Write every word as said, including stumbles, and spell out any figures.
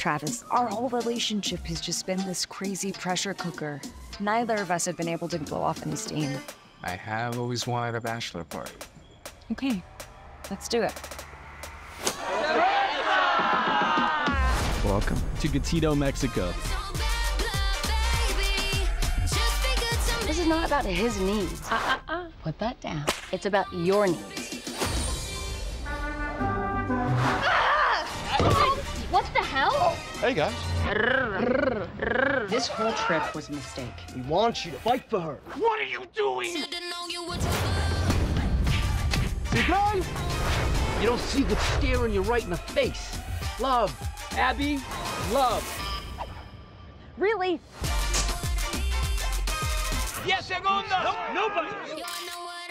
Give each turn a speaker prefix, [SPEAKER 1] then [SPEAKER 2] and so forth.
[SPEAKER 1] Travis. Our whole relationship has just been this crazy pressure cooker. Neither of us have been able to blow off any steam.
[SPEAKER 2] I have always wanted a bachelor party.
[SPEAKER 1] Okay, let's do it.
[SPEAKER 3] Welcome to Gatito, Mexico.
[SPEAKER 4] This is not about his needs. Uh-uh-uh. Put that down. It's about your needs. What the hell?
[SPEAKER 5] Hey, guys.
[SPEAKER 4] This whole trip was a mistake.
[SPEAKER 5] We want you to fight for her.
[SPEAKER 6] What are you doing?
[SPEAKER 5] See, guys? You don't see what's staring you right in the face. Love. Abby, love.
[SPEAKER 4] Really?
[SPEAKER 6] Diez segundos.
[SPEAKER 5] Nope, nobody.